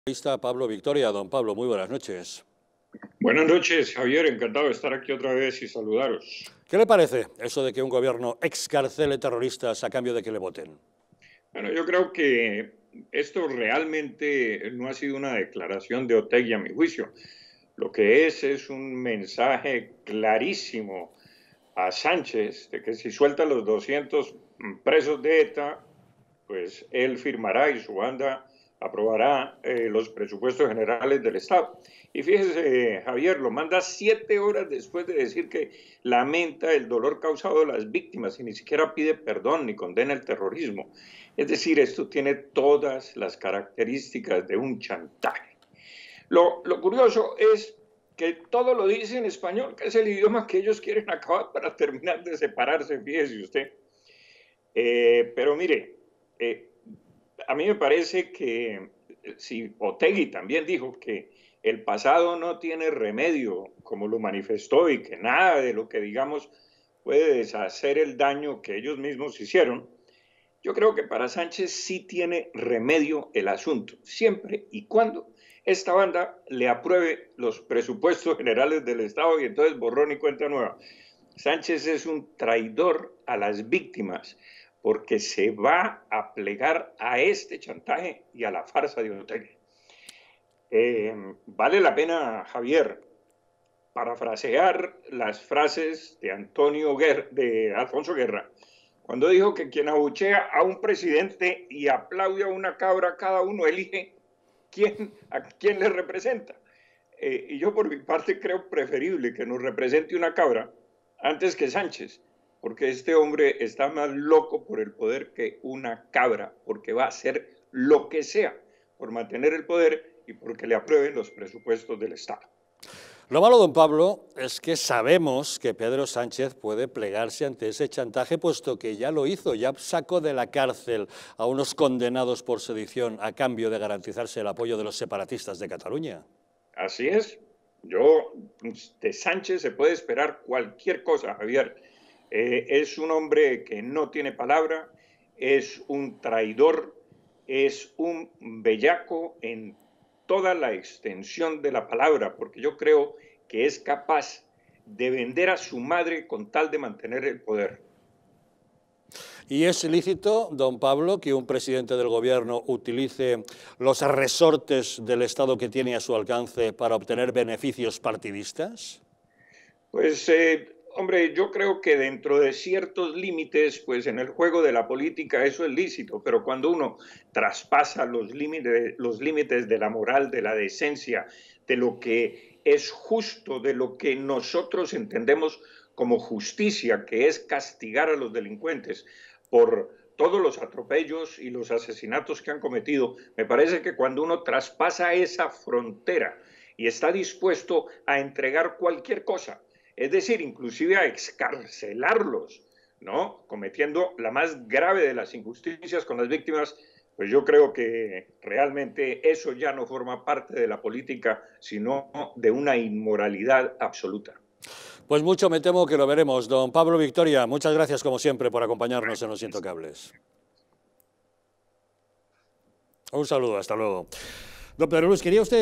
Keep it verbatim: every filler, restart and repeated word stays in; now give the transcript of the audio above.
Periodista Pablo Victoria. Don Pablo, muy buenas noches. Buenas noches, Javier. Encantado de estar aquí otra vez y saludaros. ¿Qué le parece eso de que un gobierno excarcele terroristas a cambio de que le voten? Bueno, yo creo que esto realmente no ha sido una declaración de Otegi, a mi juicio. Lo que es es un mensaje clarísimo a Sánchez de que si suelta los doscientos presos de ETA, pues él firmará y su banda aprobará eh, los presupuestos generales del Estado. Y fíjese, eh, Javier, lo manda siete horas después de decir que lamenta el dolor causado a las víctimas y ni siquiera pide perdón ni condena el terrorismo. Es decir, esto tiene todas las características de un chantaje. Lo, lo curioso es que todo lo dice en español, que es el idioma que ellos quieren acabar para terminar de separarse, fíjese usted. Eh, pero mire, eh, a mí me parece que si Otegi también dijo que el pasado no tiene remedio, como lo manifestó, y que nada de lo que digamos puede deshacer el daño que ellos mismos hicieron, yo creo que para Sánchez sí tiene remedio el asunto, siempre y cuando esta banda le apruebe los presupuestos generales del Estado y entonces borrón y cuenta nueva. Sánchez es un traidor a las víctimas porque se va a plegar a este chantaje y a la farsa de Otegi. Eh, vale la pena, Javier, parafrasear las frases de Antonio Guerra, de Alfonso Guerra, cuando dijo que quien abuchea a un presidente y aplaude a una cabra, cada uno elige quién, a quién le representa. Eh, y yo por mi parte creo preferible que nos represente una cabra antes que Sánchez, porque este hombre está más loco por el poder que una cabra, porque va a hacer lo que sea por mantener el poder y porque le aprueben los presupuestos del Estado. Lo malo, don Pablo, es que sabemos que Pedro Sánchez puede plegarse ante ese chantaje, puesto que ya lo hizo, ya sacó de la cárcel a unos condenados por sedición a cambio de garantizarse el apoyo de los separatistas de Cataluña. Así es. Yo, de Sánchez se puede esperar cualquier cosa, Javier. Eh, es un hombre que no tiene palabra, es un traidor, es un bellaco en toda la extensión de la palabra, porque yo creo que es capaz de vender a su madre con tal de mantener el poder. ¿Y es lícito, don Pablo, que un presidente del gobierno utilice los resortes del Estado que tiene a su alcance para obtener beneficios partidistas? Pues, eh, hombre, yo creo que dentro de ciertos límites, pues en el juego de la política eso es lícito, pero cuando uno traspasa los límites, los límites de la moral, de la decencia, de lo que es justo, de lo que nosotros entendemos como justicia, que es castigar a los delincuentes por todos los atropellos y los asesinatos que han cometido, me parece que cuando uno traspasa esa frontera y está dispuesto a entregar cualquier cosa, es decir, inclusive a excarcelarlos, ¿no? Cometiendo la más grave de las injusticias con las víctimas, pues yo creo que realmente eso ya no forma parte de la política, sino de una inmoralidad absoluta. Pues mucho me temo que lo veremos. Don Pablo Victoria, muchas gracias como siempre por acompañarnos en Los Intocables. Un saludo, hasta luego. Don Pedro Luis, ¿quería usted